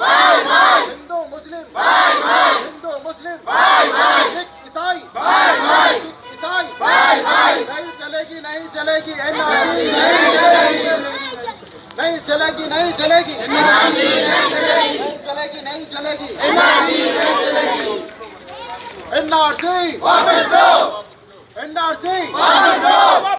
हिंदू मुस्लिम, हिंदू मुस्लिम, सिख ईसाई, नहीं चलेगी, नहीं चलेगी एनआरसी, नहीं चलेगी, नहीं चलेगी, नहीं चलेगी, नहीं चलेगी एनआरसी, एनआरसी।